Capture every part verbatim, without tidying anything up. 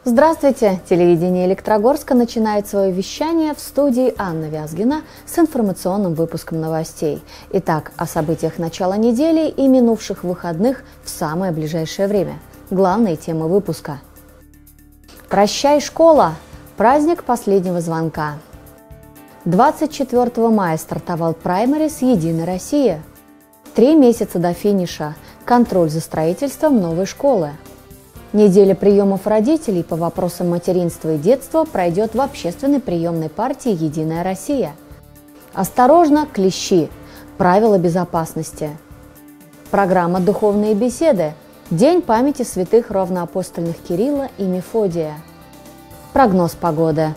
Здравствуйте! Телевидение Электрогорска начинает свое вещание в студии Анна Вязгина с информационным выпуском новостей. Итак, о событиях начала недели и минувших выходных в самое ближайшее время. Главные темы выпуска. Прощай, школа! Праздник последнего звонка. двадцать четвёртого мая стартовал праймерис «Единая Россия». Три месяца до финиша. Контроль за строительством новой школы. Неделя приемов родителей по вопросам материнства и детства пройдет в общественной приемной партии «Единая Россия». Осторожно, клещи. Правила безопасности. Программа «Духовные беседы». День памяти святых равноапостольных Кирилла и Мефодия. Прогноз погоды.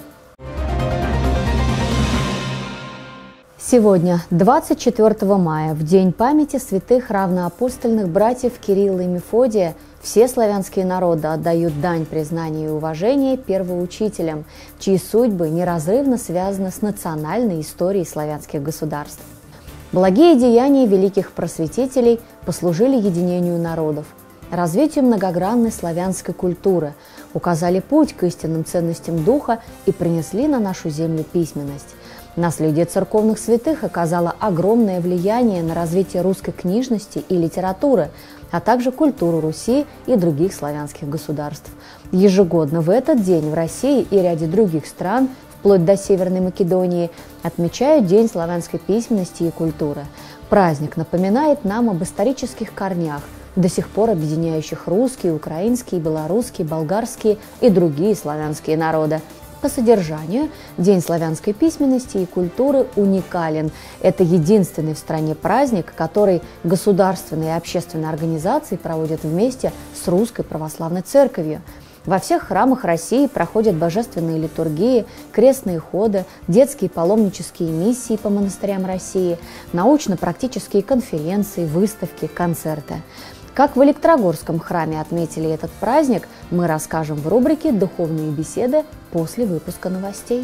Сегодня, двадцать четвёртого мая, в день памяти святых равноапостольных братьев Кирилла и Мефодия, все славянские народы отдают дань признания и уважения первоучителям, чьи судьбы неразрывно связаны с национальной историей славянских государств. Благие деяния великих просветителей послужили единению народов, развитию многогранной славянской культуры, указали путь к истинным ценностям духа и принесли на нашу землю письменность. Наследие церковных святых оказало огромное влияние на развитие русской книжности и литературы, а также культуру Руси и других славянских государств. Ежегодно в этот день в России и ряде других стран, вплоть до Северной Македонии, отмечают День славянской письменности и культуры. Праздник напоминает нам об исторических корнях, до сих пор объединяющих русские, украинские, белорусские, болгарские и другие славянские народы. По содержанию День славянской письменности и культуры уникален. Это единственный в стране праздник, который государственные и общественные организации проводят вместе с Русской Православной Церковью. Во всех храмах России проходят божественные литургии, крестные ходы, детские паломнические миссии по монастырям России, научно-практические конференции, выставки, концерты. Как в Электрогорском храме отметили этот праздник, мы расскажем в рубрике «Духовные беседы» после выпуска новостей.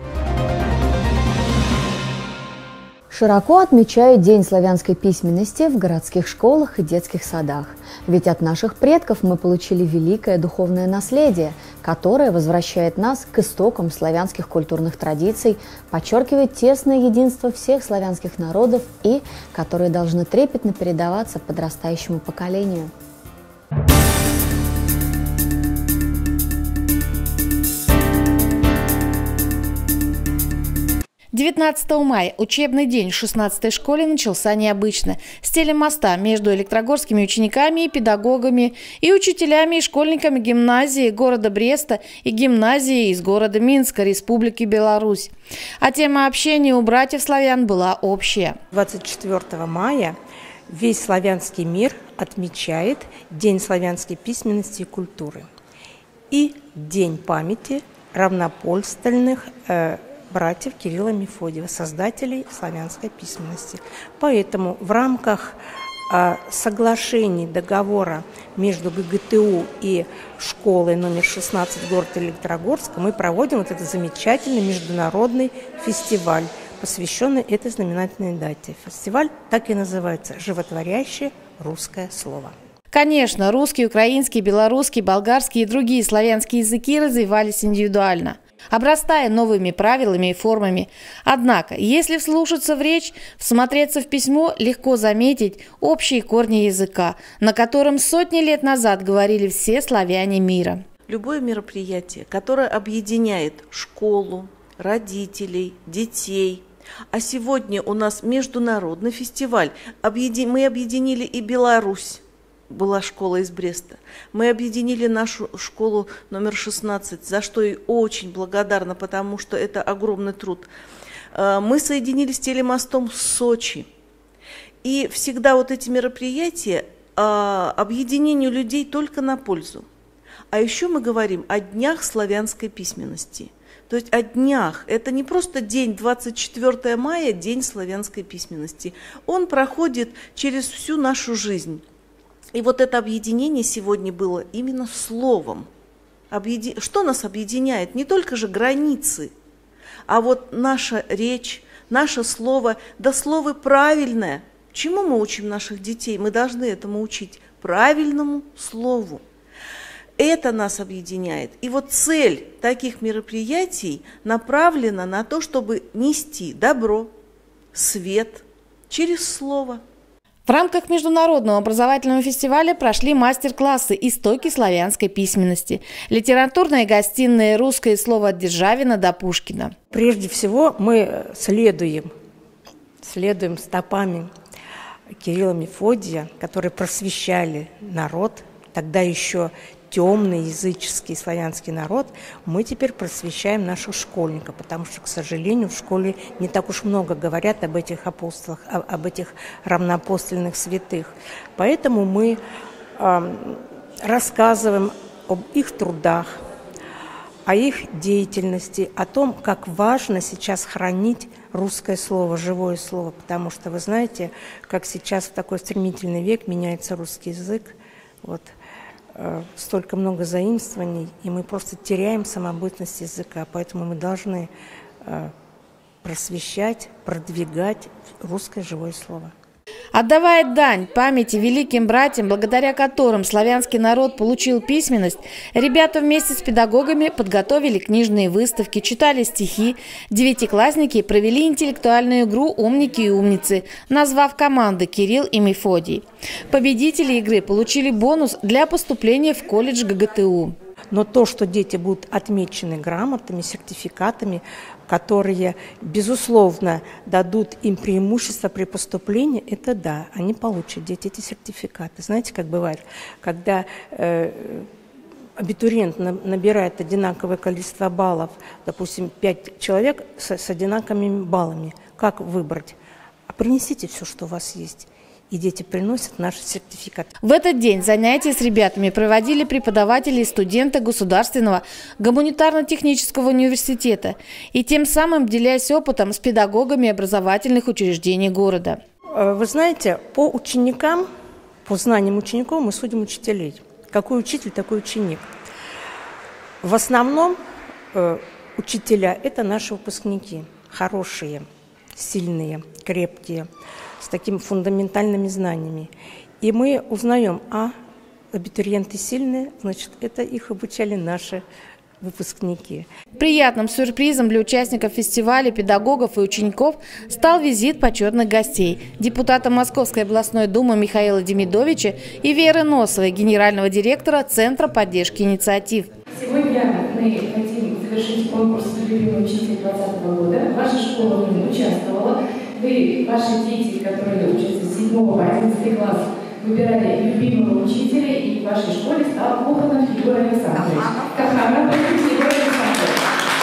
Широко отмечают День славянской письменности в городских школах и детских садах. Ведь от наших предков мы получили великое духовное наследие, которое возвращает нас к истокам славянских культурных традиций, подчеркивает тесное единство всех славянских народов и которые должны трепетно передаваться подрастающему поколению. девятнадцатого мая учебный день в шестнадцатой школе начался необычно, с телемоста между электрогорскими учениками и педагогами и учителями и школьниками гимназии города Бреста и гимназии из города Минска, Республики Беларусь. А тема общения у братьев славян была общая. двадцать четвёртого мая весь славянский мир отмечает День славянской письменности и культуры и День памяти равноапостольных э, братьев Кирилла и Мефодия, создателей славянской письменности. Поэтому в рамках э, соглашений договора между ГГТУ и школой номер шестнадцать города Электрогорска мы проводим вот этот замечательный международный фестиваль, посвященный этой знаменательной дате. Фестиваль так и называется «Животворящее русское слово». Конечно, русский, украинский, белорусский, болгарский и другие славянские языки развивались индивидуально, обрастая новыми правилами и формами. Однако, если вслушаться в речь, всмотреться в письмо, легко заметить общие корни языка, на котором сотни лет назад говорили все славяне мира. Любое мероприятие, которое объединяет школу, родителей, детей. А сегодня у нас международный фестиваль. Мы объединили и Беларусь. Была школа из Бреста. Мы объединили нашу школу номер шестнадцать, за что и очень благодарна, потому что это огромный труд. Мы соединились с телемостом с Сочи. И всегда вот эти мероприятия объединению людей только на пользу. А еще мы говорим о днях славянской письменности. То есть о днях. Это не просто день двадцать четвёртого мая, день славянской письменности. Он проходит через всю нашу жизнь. И вот это объединение сегодня было именно словом. Объеди... Что нас объединяет? Не только же границы, а вот наша речь, наше слово, да слово правильное. Чему мы учим наших детей? Мы должны этому учить правильному слову. Это нас объединяет. И вот цель таких мероприятий направлена на то, чтобы нести добро, свет через слово. В рамках международного образовательного фестиваля прошли мастер-классы «Истоки славянской письменности», литературные гостиные «Русское слово от Державина до Пушкина». Прежде всего мы следуем, следуем стопами Кирилла и Мефодия, которые просвещали народ, тогда еще темный языческий славянский народ. Мы теперь просвещаем наших школьников, потому что, к сожалению, в школе не так уж много говорят об этих апостолах, об этих равноапостольных святых. Поэтому мы э, рассказываем об их трудах, о их деятельности, о том, как важно сейчас хранить русское слово, живое слово, потому что вы знаете, как сейчас в такой стремительный век меняется русский язык, вот, э, столько много заимствований, и мы просто теряем самобытность языка, поэтому мы должны э, просвещать, продвигать русское живое слово. Отдавая дань памяти великим братьям, благодаря которым славянский народ получил письменность, ребята вместе с педагогами подготовили книжные выставки, читали стихи. Девятиклассники провели интеллектуальную игру «Умники и умницы», назвав команды «Кирилл и Мефодий». Победители игры получили бонус для поступления в колледж гэ гэ тэ у. Но то, что дети будут отмечены грамотами, сертификатами, которые, безусловно, дадут им преимущество при поступлении, это да, они получат, дети, эти сертификаты. Знаете, как бывает, когда э, абитуриент на, набирает одинаковое количество баллов, допустим, пять человек с, с одинаковыми баллами, как выбрать? А принесите все, что у вас есть. И дети приносят наши сертификаты. В этот день занятия с ребятами проводили преподаватели и студенты Государственного гуманитарно-технического университета, и тем самым делясь опытом с педагогами образовательных учреждений города. Вы знаете, по ученикам, по знаниям учеников мы судим учителей. Какой учитель, такой ученик. В основном э, учителя – это наши выпускники, хорошие, сильные, крепкие, с такими фундаментальными знаниями. И мы узнаем, а абитуриенты сильные, значит, это их обучали наши выпускники. Приятным сюрпризом для участников фестиваля, педагогов и учеников стал визит почетных гостей депутата Московской областной думы Михаила Демидовича и Веры Носовой, генерального директора Центра поддержки инициатив. Сегодня мы хотим завершить конкурс «Любимый учитель» двадцатого года. Ваша школа в нем участвовала. Вы, ваши дети, которые учатся с седьмого по одиннадцатый класс, выбирали любимого учителя, и в вашей школе стал Коханов Егор Александрович. Коханов Егор Александрович.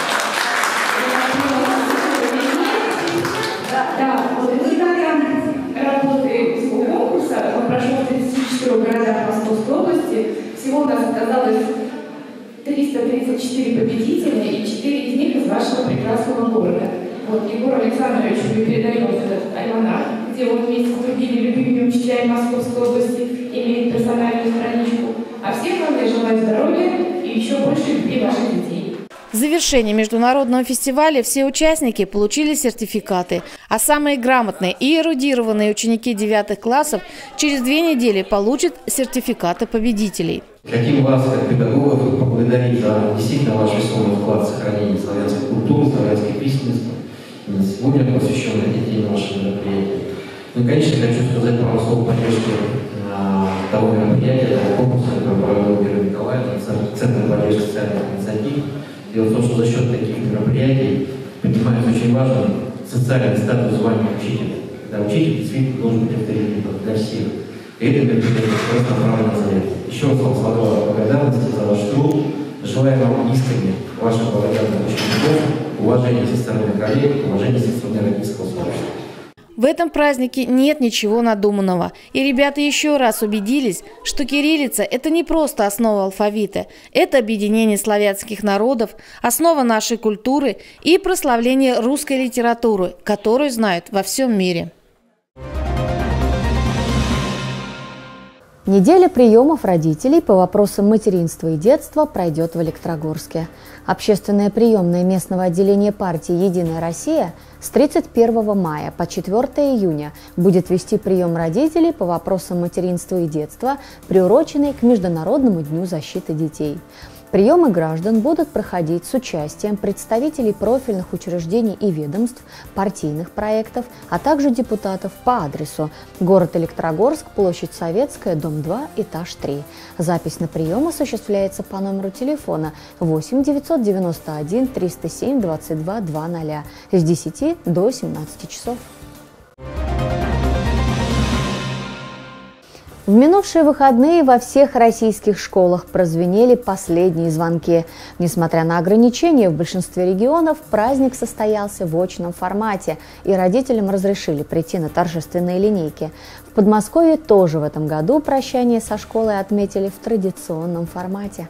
Да, вот и благодаря работе конкурса, он прошел в тридцати четырёх городах Московской области. Всего у нас оказалось триста тридцать четыре победителя, и четыре из них из вашего прекрасного города. Вот Егору Александровичу мы передаем этот альманах, где он вместе с другими любимыми учителями Московской области имеет персональную страничку. А всем вам я желаю здоровья и еще больше любви ваших детей. В завершении международного фестиваля все участники получили сертификаты, а самые грамотные и эрудированные ученики девятых классов через две недели получат сертификаты победителей. Хотим вас, как педагогов, поблагодарить за действительно ваш весомый вклад в сохранение славянской культуры, славянской письменности. Сегодня посвященный день нашему мероприятию. Ну и, конечно, хочу сказать пару слов поддержки а, того мероприятия, того конкурса, который провел Вера Николаевна, Центр поддержки социальных инициатив. Дело в том, что за счет таких мероприятий поднимается очень важный социальный статус звания учителя. Когда учитель действительно должен быть авторитетом для всех. И это мероприятие просто направлено за это. Еще раз вам слова благодарности за ваш труд. Желаю вам искренне ваших благодарных учеников, уважения со стороны коллег, уважения со стороны родительского сообщества. В этом празднике нет ничего надуманного. И ребята еще раз убедились, что кириллица – это не просто основа алфавита. Это объединение славянских народов, основа нашей культуры и прославление русской литературы, которую знают во всем мире. Неделя приемов родителей по вопросам материнства и детства пройдет в Электрогорске. Общественное приемное местного отделения партии «Единая Россия» с тридцать первого мая по четвёртое июня будет вести прием родителей по вопросам материнства и детства, приуроченный к Международному дню защиты детей. Приемы граждан будут проходить с участием представителей профильных учреждений и ведомств, партийных проектов, а также депутатов по адресу: город Электрогорск, площадь Советская, дом два, этаж три. Запись на прием осуществляется по номеру телефона восемь девятьсот девяносто один триста семь двадцать два двадцать с десяти до семнадцати часов. В минувшие выходные во всех российских школах прозвенели последние звонки. Несмотря на ограничения, в большинстве регионов праздник состоялся в очном формате, и родителям разрешили прийти на торжественные линейки. В Подмосковье тоже в этом году прощание со школой отметили в традиционном формате.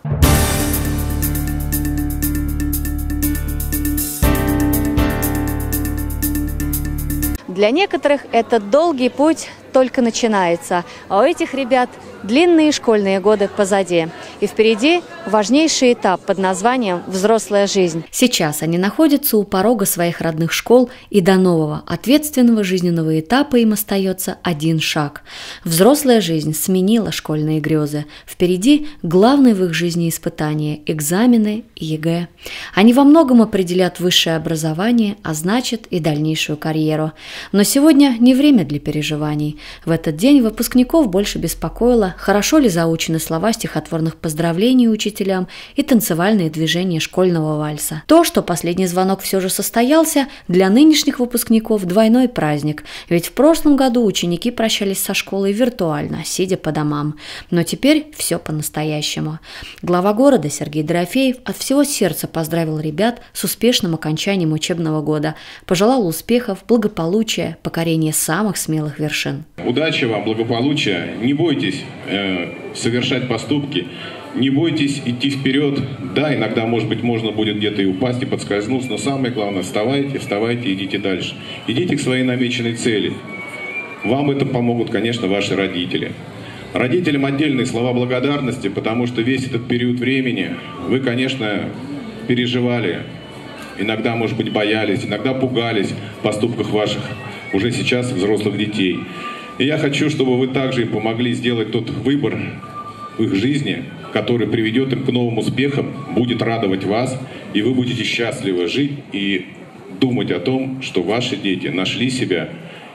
Для некоторых этот долгий путь только начинается, а у этих ребят длинные школьные годы позади. И впереди важнейший этап под названием «Взрослая жизнь». Сейчас они находятся у порога своих родных школ, и до нового ответственного жизненного этапа им остается один шаг. Взрослая жизнь сменила школьные грезы. Впереди главное в их жизни испытание – экзамены и ЕГЭ. Они во многом определят высшее образование, а значит и дальнейшую карьеру. Но сегодня не время для переживаний. В этот день выпускников больше беспокоило, хорошо ли заучены слова стихотворных поздравлений учителям и танцевальные движения школьного вальса. То, что последний звонок все же состоялся, для нынешних выпускников двойной праздник, ведь в прошлом году ученики прощались со школой виртуально, сидя по домам. Но теперь все по-настоящему. Глава города Сергей Дорофеев от всего сердца поздравил ребят с успешным окончанием учебного года, пожелал успехов, благополучия, покорения самых смелых вершин. Удачи вам, благополучия, не бойтесь э, совершать поступки, не бойтесь идти вперед. Да, иногда, может быть, можно будет где-то и упасть, и подскользнуться, но самое главное, вставайте, вставайте и идите дальше. Идите к своей намеченной цели. Вам это помогут, конечно, ваши родители. Родителям отдельные слова благодарности, потому что весь этот период времени вы, конечно, переживали, иногда, может быть, боялись, иногда пугались в поступках ваших уже сейчас взрослых детей. И я хочу, чтобы вы также им помогли сделать тот выбор в их жизни, который приведет им к новым успехам, будет радовать вас, и вы будете счастливо жить и думать о том, что ваши дети нашли себя,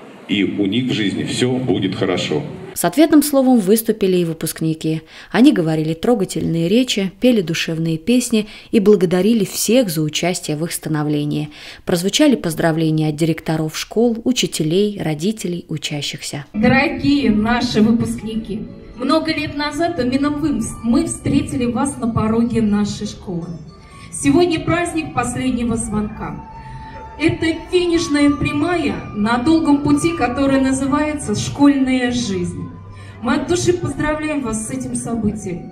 и у них в жизни все будет хорошо. С ответным словом выступили и выпускники. Они говорили трогательные речи, пели душевные песни и благодарили всех за участие в их становлении. Прозвучали поздравления от директоров школ, учителей, родителей, учащихся. Дорогие наши выпускники, много лет назад именно вы, мы встретили вас на пороге нашей школы. Сегодня праздник последнего звонка. Это финишная прямая на долгом пути, который называется «Школьная жизнь». Мы от души поздравляем вас с этим событием.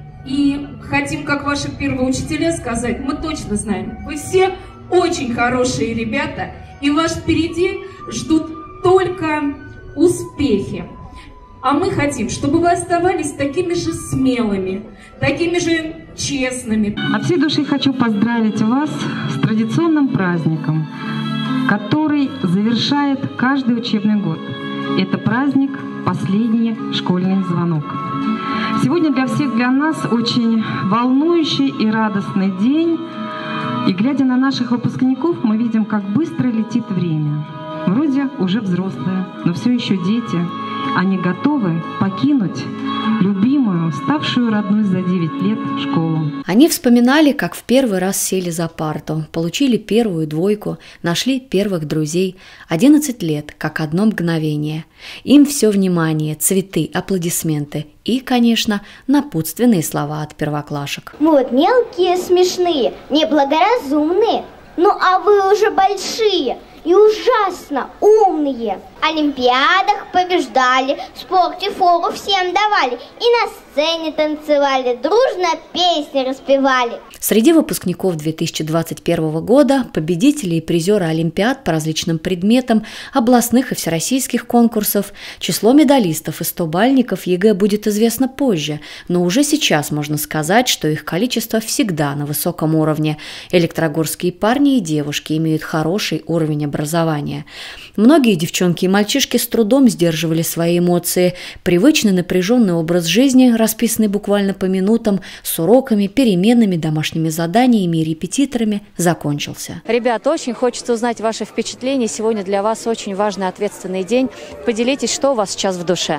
И хотим, как ваши первые учителя, сказать, мы точно знаем, вы все очень хорошие ребята, и вас впереди ждут только успехи. А мы хотим, чтобы вы оставались такими же смелыми, такими же честными. От всей души хочу поздравить вас с традиционным праздником, который завершает каждый учебный год. Это праздник «Последний школьный звонок». Сегодня для всех, для нас очень волнующий и радостный день. И глядя на наших выпускников, мы видим, как быстро летит время. Вроде уже взрослые, но все еще дети. Они готовы покинуть любимую, ставшую родной за девять лет школу. Они вспоминали, как в первый раз сели за парту, получили первую двойку, нашли первых друзей. одиннадцать лет, как одно мгновение. Им все внимание, цветы, аплодисменты и, конечно, напутственные слова от первоклашек. Мы вот мелкие, смешные, неблагоразумные. Ну а вы уже большие. и ужасно умные. В олимпиадах побеждали, в спорте фору всем давали. И на сцене танцевали, дружно песни распевали. Среди выпускников две тысячи двадцать первого года победители и призеры олимпиад по различным предметам, областных и всероссийских конкурсов. Число медалистов и стобальников ЕГЭ будет известно позже, но уже сейчас можно сказать, что их количество всегда на высоком уровне. Электрогорские парни и девушки имеют хороший уровень образования. Многие девчонки и мальчишки с трудом сдерживали свои эмоции. Привычный напряженный образ жизни, расписанный буквально по минутам, с уроками, переменами, домашними заданиями и репетиторами, закончился. Ребята, очень хочется узнать ваши впечатления. Сегодня для вас очень важный ответственный день. Поделитесь, что у вас сейчас в душе?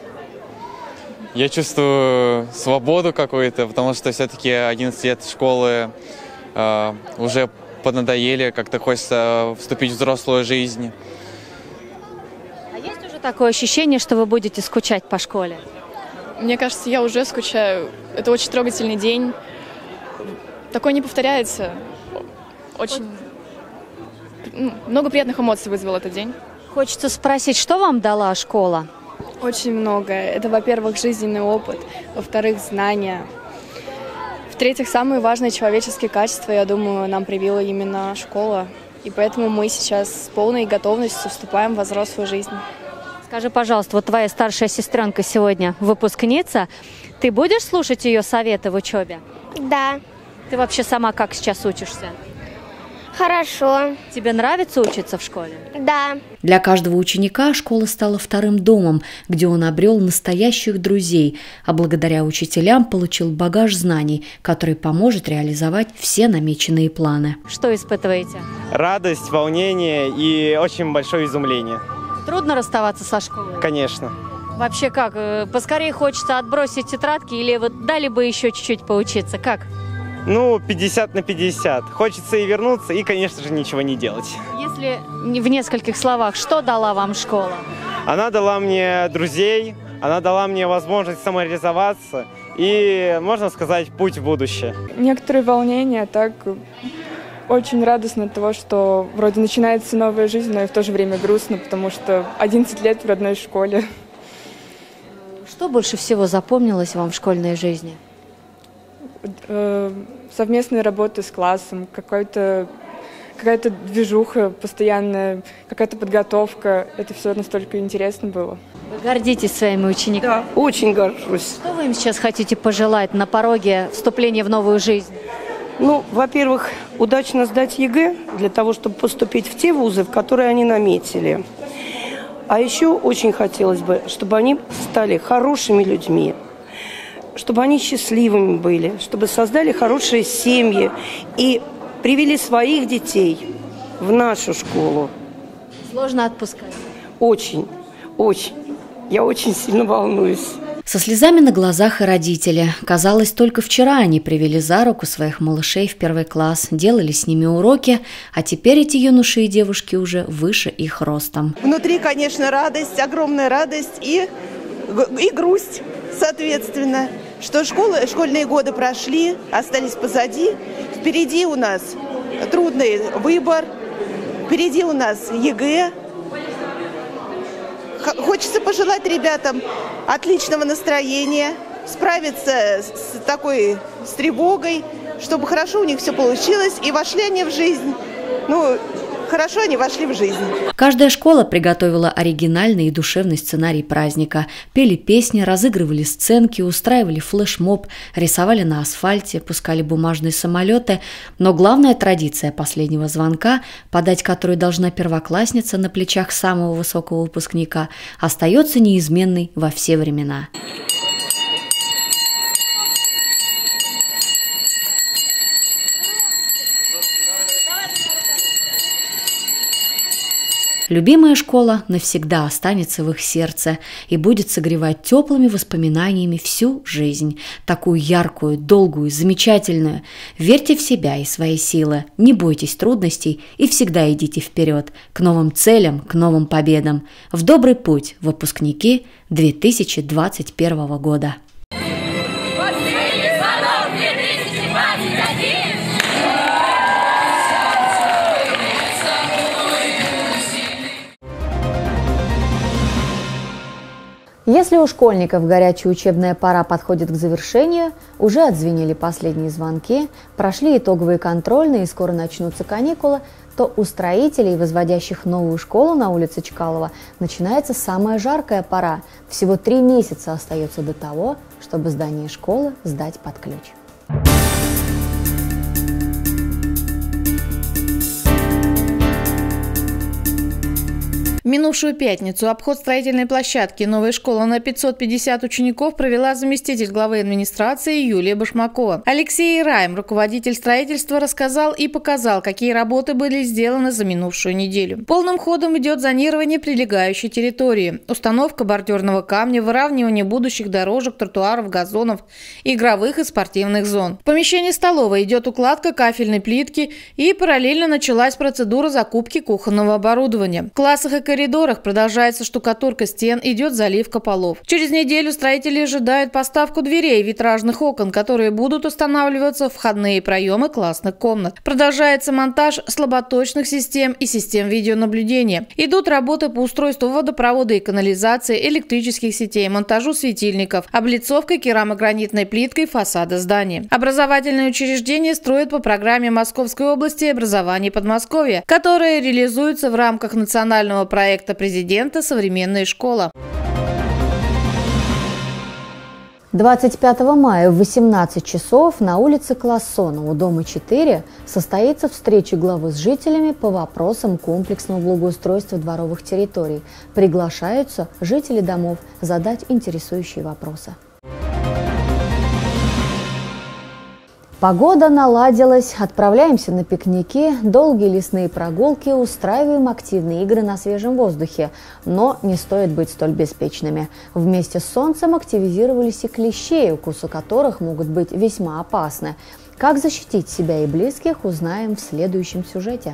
Я чувствую свободу какую-то, потому что все-таки одиннадцать лет школы э, уже поднадоели, как-то хочется вступить в взрослую жизнь. А есть уже такое ощущение, что вы будете скучать по школе? Мне кажется, я уже скучаю. Это очень трогательный день. Такое не повторяется. Очень много приятных эмоций вызвал этот день. Хочется спросить, что вам дала школа? Очень много. Это, во-первых, жизненный опыт, во-вторых, знания. В-третьих, самые важные человеческие качества, я думаю, нам привила именно школа. И поэтому мы сейчас с полной готовностью вступаем в взрослую жизнь. Скажи, пожалуйста, вот твоя старшая сестренка сегодня выпускница. Ты будешь слушать ее советы в учебе? Да. Ты вообще сама как сейчас учишься? Хорошо. Тебе нравится учиться в школе? Да. Для каждого ученика школа стала вторым домом, где он обрел настоящих друзей, а благодаря учителям получил багаж знаний, который поможет реализовать все намеченные планы. Что испытываете? Радость, волнение и очень большое изумление. Трудно расставаться со школой? Конечно. Вообще как? Поскорее хочется отбросить тетрадки или вот дали бы еще чуть-чуть поучиться? Как? Ну, пятьдесят на пятьдесят. Хочется и вернуться, и, конечно же, ничего не делать. Если в нескольких словах, что дала вам школа? Она дала мне друзей, она дала мне возможность самореализоваться и, можно сказать, путь в будущее. Некоторые волнения, так очень радостно от того, что вроде начинается новая жизнь, но и в то же время грустно, потому что одиннадцать лет в родной школе. Что больше всего запомнилось вам в школьной жизни? Совместные работы с классом, какой-то, какая-то движуха постоянная, какая-то подготовка. Это все настолько интересно было. Вы гордитесь своими учениками? Да, очень горжусь. Что вы им сейчас хотите пожелать на пороге вступления в новую жизнь? Ну, во-первых, удачно сдать ЕГЭ для того, чтобы поступить в те вузы, в которые они наметили. А еще очень хотелось бы, чтобы они стали хорошими людьми, чтобы они счастливыми были, чтобы создали хорошие семьи и привели своих детей в нашу школу. Сложно отпускать? Очень, очень. Я очень сильно волнуюсь. Со слезами на глазах и родители. Казалось, только вчера они привели за руку своих малышей в первый класс, делали с ними уроки, а теперь эти юноши и девушки уже выше их ростом. Внутри, конечно, радость, огромная радость и, и грусть, соответственно. Что школы, школьные годы прошли, остались позади. Впереди у нас трудный выбор, впереди у нас ЕГЭ. Хочется пожелать ребятам отличного настроения, справиться с такой с тревогой, чтобы хорошо у них все получилось и вошли они в жизнь. Ну, хорошо они вошли в жизнь. Каждая школа приготовила оригинальный и душевный сценарий праздника. Пели песни, разыгрывали сценки, устраивали флешмоб, рисовали на асфальте, пускали бумажные самолеты. Но главная традиция последнего звонка, подать которую должна первоклассница на плечах самого высокого выпускника, остается неизменной во все времена. Любимая школа навсегда останется в их сердце и будет согревать теплыми воспоминаниями всю жизнь. Такую яркую, долгую, замечательную. Верьте в себя и свои силы, не бойтесь трудностей и всегда идите вперед, к новым целям, к новым победам. В добрый путь, выпускники две тысячи двадцать первого года. Если у школьников горячая учебная пора подходит к завершению, уже отзвенели последние звонки, прошли итоговые контрольные и скоро начнутся каникулы, то у строителей, возводящих новую школу на улице Чкалова, начинается самая жаркая пора. Всего три месяца остается до того, чтобы здание школы сдать под ключ. В минувшую пятницу обход строительной площадки новой школы на пятьсот пятьдесят учеников провела заместитель главы администрации Юлия Башмакова. Алексей Раем, руководитель строительства, рассказал и показал, какие работы были сделаны за минувшую неделю. Полным ходом идет зонирование прилегающей территории, установка бордюрного камня, выравнивание будущих дорожек, тротуаров, газонов, игровых и спортивных зон. В помещении столовой идет укладка кафельной плитки и параллельно началась процедура закупки кухонного оборудования. В классах и коридорах В коридорах продолжается штукатурка стен, идет заливка полов. Через неделю строители ожидают поставку дверей и витражных окон, которые будут устанавливаться в входные проемы классных комнат. Продолжается монтаж слаботочных систем и систем видеонаблюдения. Идут работы по устройству водопровода и канализации, электрических сетей, монтажу светильников, облицовкой керамогранитной плиткой фасада здания. Образовательные учреждения строят по программе Московской области образования Подмосковья, которая реализуется в рамках национального проекта проекта президента «Современная школа». двадцать пятого мая в восемнадцать часов на улице Классона у дома четыре состоится встреча главы с жителями по вопросам комплексного благоустройства дворовых территорий. Приглашаются жители домов задать интересующие вопросы. Погода наладилась, отправляемся на пикники, долгие лесные прогулки, устраиваем активные игры на свежем воздухе. Но не стоит быть столь беспечными. Вместе с солнцем активизировались и клещи, укусы которых могут быть весьма опасны. Как защитить себя и близких, узнаем в следующем сюжете.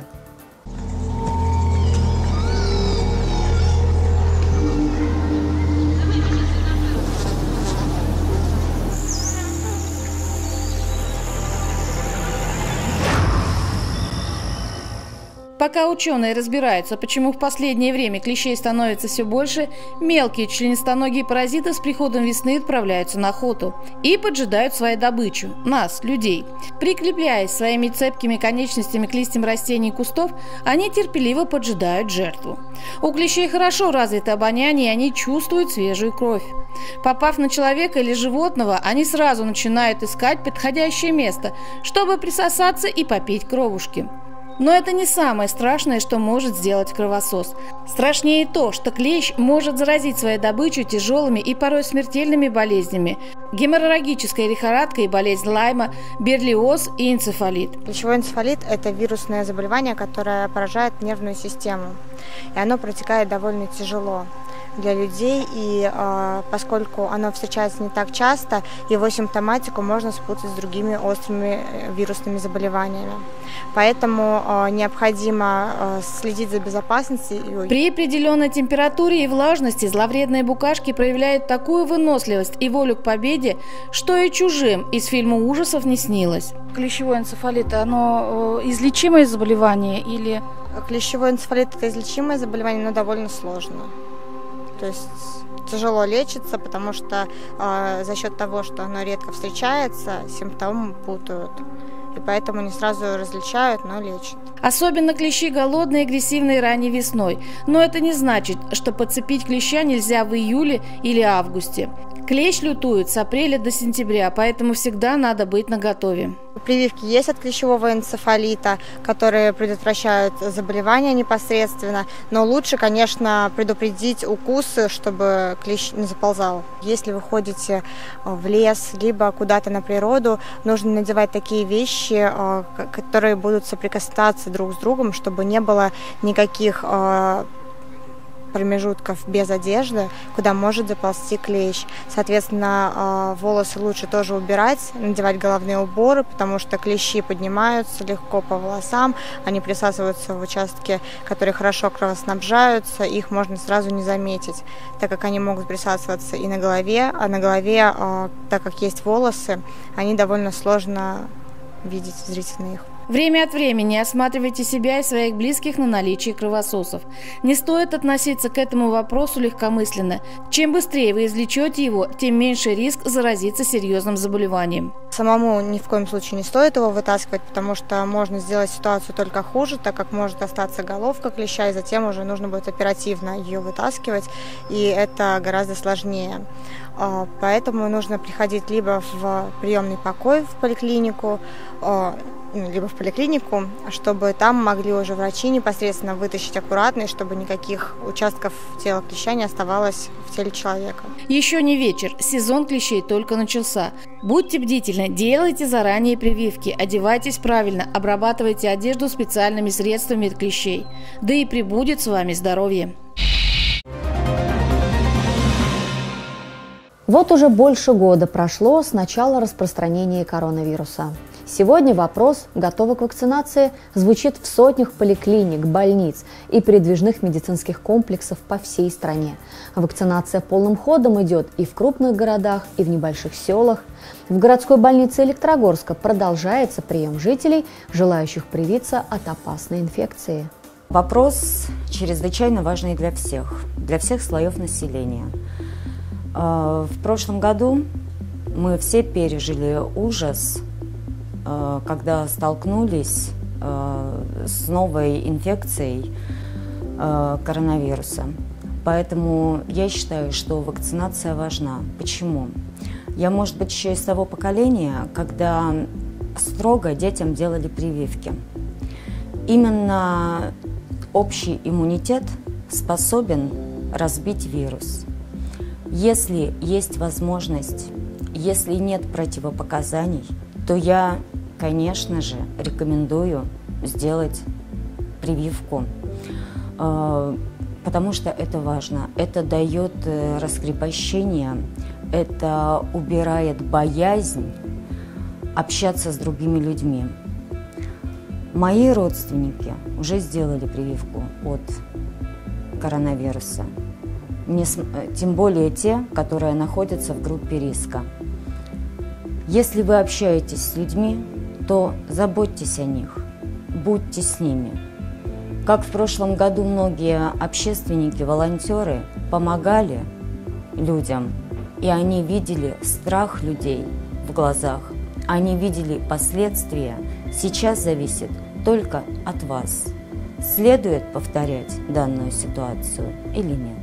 Пока ученые разбираются, почему в последнее время клещей становится все больше, мелкие членистоногие паразиты с приходом весны отправляются на охоту и поджидают свою добычу – нас, людей. Прикрепляясь своими цепкими конечностями к листьям растений и кустов, они терпеливо поджидают жертву. У клещей хорошо развито обоняние, и они чувствуют свежую кровь. Попав на человека или животного, они сразу начинают искать подходящее место, чтобы присосаться и попить кровушки. Но это не самое страшное, что может сделать кровосос. Страшнее то, что клещ может заразить свою добычу тяжелыми и порой смертельными болезнями – геморрагическая лихорадка и болезнь Лайма, берлиоз и энцефалит. Клещевой энцефалит – это вирусное заболевание, которое поражает нервную систему, и оно протекает довольно тяжело для людей, и э, поскольку оно встречается не так часто, его симптоматику можно спутать с другими острыми вирусными заболеваниями. Поэтому э, необходимо э, следить за безопасностью. При определенной температуре и влажности зловредные букашки проявляют такую выносливость и волю к победе, что и чужим из фильма ужасов не снилось. Клещевой энцефалит – оно э, излечимое заболевание или… Клещевой энцефалит – это излечимое заболевание, но довольно сложно. То есть тяжело лечится, потому что э, за счет того, что оно редко встречается, симптомы путают. И поэтому не сразу различают, но лечат. Особенно клещи голодные, агрессивные ранней весной. Но это не значит, что подцепить клеща нельзя в июле или августе. Клещ лютует с апреля до сентября, поэтому всегда надо быть наготове. Прививки есть от клещевого энцефалита, которые предотвращают заболевания непосредственно, но лучше, конечно, предупредить укусы, чтобы клещ не заползал. Если вы ходите в лес, либо куда-то на природу, нужно надевать такие вещи, которые будут соприкасаться друг с другом, чтобы не было никаких промежутков без одежды, куда может заползти клещ. Соответственно, волосы лучше тоже убирать, надевать головные уборы, потому что клещи поднимаются легко по волосам, они присасываются в участке, которые хорошо кровоснабжаются, их можно сразу не заметить, так как они могут присасываться и на голове, а на голове, так как есть волосы, они довольно сложно видеть зрительно их. Время от времени осматривайте себя и своих близких на наличие кровососов. Не стоит относиться к этому вопросу легкомысленно. Чем быстрее вы извлечете его, тем меньше риск заразиться серьезным заболеванием. Самому ни в коем случае не стоит его вытаскивать, потому что можно сделать ситуацию только хуже, так как может остаться головка клеща, и затем уже нужно будет оперативно ее вытаскивать, и это гораздо сложнее. Поэтому нужно приходить либо в приемный покой в поликлинику, либо в поликлинику, чтобы там могли уже врачи непосредственно вытащить аккуратно, и чтобы никаких участков тела клеща не оставалось в теле человека. Еще не вечер, сезон клещей только начался. Будьте бдительны, делайте заранее прививки, одевайтесь правильно, обрабатывайте одежду специальными средствами от клещей. Да и пребудет с вами здоровье. Вот уже больше года прошло с начала распространения коронавируса. Сегодня вопрос, готовы к вакцинации, звучит в сотнях поликлиник, больниц и передвижных медицинских комплексов по всей стране. Вакцинация полным ходом идет и в крупных городах, и в небольших селах. В городской больнице Электрогорска продолжается прием жителей, желающих привиться от опасной инфекции. Вопрос чрезвычайно важный для всех, для всех слоев населения. В прошлом году мы все пережили ужас, когда столкнулись с новой инфекцией коронавируса. Поэтому я считаю, что вакцинация важна. Почему? Я, может быть, еще из того поколения, когда строго детям делали прививки. Именно общий иммунитет способен разбить вирус. Если есть возможность, если нет противопоказаний, то я, конечно же, рекомендую сделать прививку, потому что это важно. Это дает раскрепощение, это убирает боязнь общаться с другими людьми. Мои родственники уже сделали прививку от коронавируса. Не, тем более те, которые находятся в группе риска. Если вы общаетесь с людьми, то заботьтесь о них, будьте с ними. Как в прошлом году многие общественники, волонтеры помогали людям, и они видели страх людей в глазах, они видели последствия, сейчас зависит только от вас. Следует повторять данную ситуацию или нет?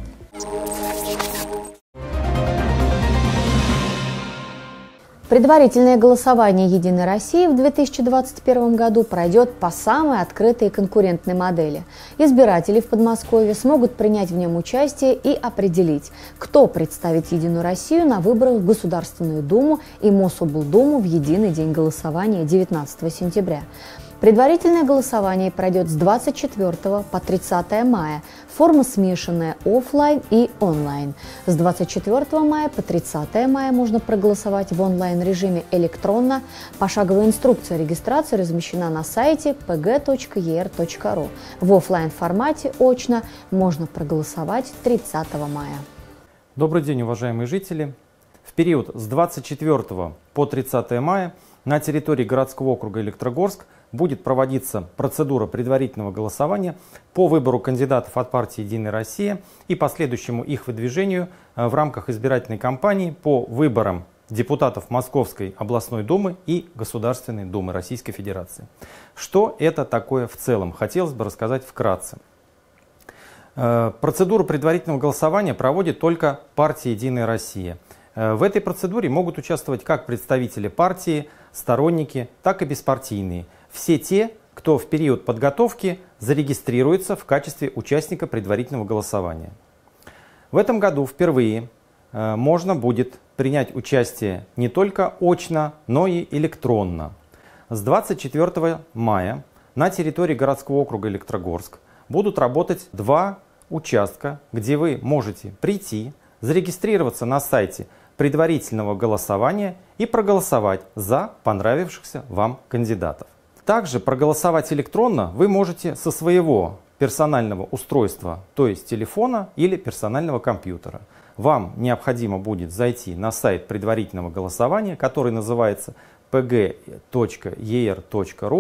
Предварительное голосование «Единой России» в две тысячи двадцать первом году пройдет по самой открытой и конкурентной модели. Избиратели в Подмосковье смогут принять в нем участие и определить, кто представит «Единую Россию» на выборах в Государственную Думу и Мособлдуму в единый день голосования девятнадцатого сентября. Предварительное голосование пройдет с двадцать четвёртого по тридцатое мая. Форма смешанная офлайн и онлайн. С двадцать четвёртого мая по тридцатое мая можно проголосовать в онлайн-режиме электронно. Пошаговая инструкция регистрации размещена на сайте пэ гэ точка е эр точка ру. В офлайн-формате очно можно проголосовать тридцатого мая. Добрый день, уважаемые жители. В период с двадцать четвёртого по тридцатое мая на территории городского округа Электрогорск будет проводиться процедура предварительного голосования по выбору кандидатов от партии «Единая Россия» и последующему их выдвижению в рамках избирательной кампании по выборам депутатов Московской областной думы и Государственной думы Российской Федерации. Что это такое в целом? Хотелось бы рассказать вкратце. Процедуру предварительного голосования проводит только партия «Единая Россия». В этой процедуре могут участвовать как представители партии, сторонники, так и беспартийные. Все те, кто в период подготовки зарегистрируется в качестве участника предварительного голосования. В этом году впервые э, можно будет принять участие не только очно, но и электронно. С двадцать четвёртого мая на территории городского округа Электрогорск будут работать два участка, где вы можете прийти, зарегистрироваться на сайте предварительного голосования и проголосовать за понравившихся вам кандидатов. Также проголосовать электронно вы можете со своего персонального устройства, то есть телефона или персонального компьютера. Вам необходимо будет зайти на сайт предварительного голосования, который называется пэ гэ точка е эр точка ру.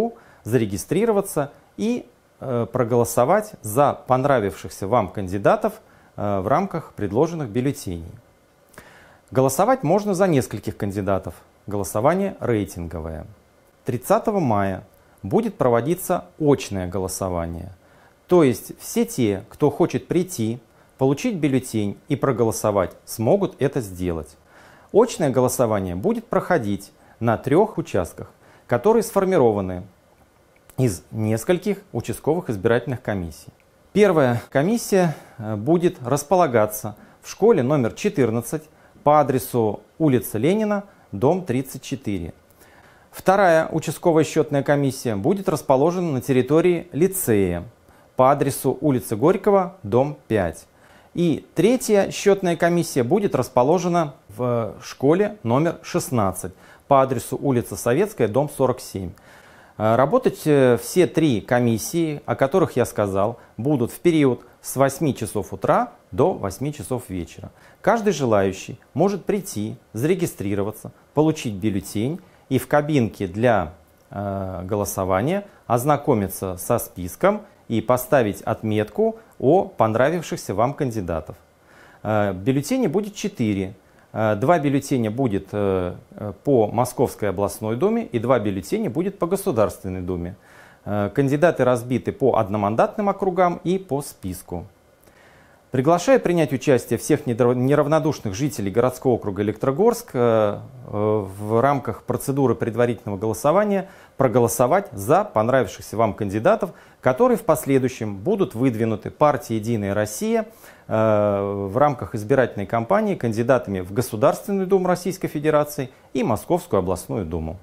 зарегистрироваться и э, проголосовать за понравившихся вам кандидатов э, в рамках предложенных бюллетеней. Голосовать можно за нескольких кандидатов. Голосование рейтинговое. тридцатого мая будет проводиться очное голосование. То есть все те, кто хочет прийти, получить бюллетень и проголосовать, смогут это сделать. Очное голосование будет проходить на трех участках, которые сформированы из нескольких участковых избирательных комиссий. Первая комиссия будет располагаться в школе номер четырнадцать по адресу улица Ленина, дом тридцать четыре. Вторая участковая счетная комиссия будет расположена на территории лицея по адресу улица Горького, дом пять. И третья счетная комиссия будет расположена в школе номер шестнадцать по адресу улица Советская, дом сорок семь. Работать все три комиссии, о которых я сказал, будут в период с восьми часов утра до восьми часов вечера. Каждый желающий может прийти, зарегистрироваться, получить бюллетень и в кабинке для э, голосования ознакомиться со списком и поставить отметку о понравившихся вам кандидатов. Э, бюллетеней будет четыре. Э, два бюллетеня будет э, по Московской областной думе и два бюллетеня будет по Государственной думе. Э, кандидаты разбиты по одномандатным округам и по списку. Приглашаю принять участие всех неравнодушных жителей городского округа Электрогорск э, э, в рамках процедуры предварительного голосования проголосовать за понравившихся вам кандидатов, которые в последующем будут выдвинуты партией «Единая Россия» э, в рамках избирательной кампании кандидатами в Государственную Думу Российской Федерации и Московскую областную Думу.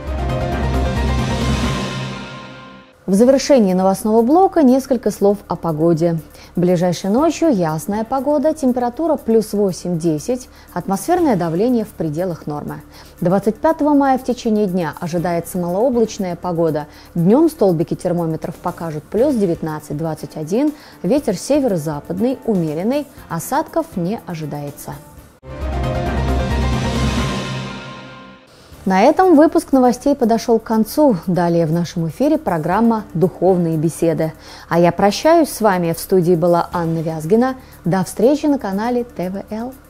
В завершении новостного блока несколько слов о погоде. Ближайшей ночью ясная погода, температура плюс восемь-десять, атмосферное давление в пределах нормы. двадцать пятого мая в течение дня ожидается малооблачная погода. Днем столбики термометров покажут плюс девятнадцать-двадцать один, ветер северо-западный, умеренный, осадков не ожидается. На этом выпуск новостей подошел к концу. Далее в нашем эфире программа «Духовные беседы». А я прощаюсь с вами. В студии была Анна Вязгина. До встречи на канале тэ вэ эл.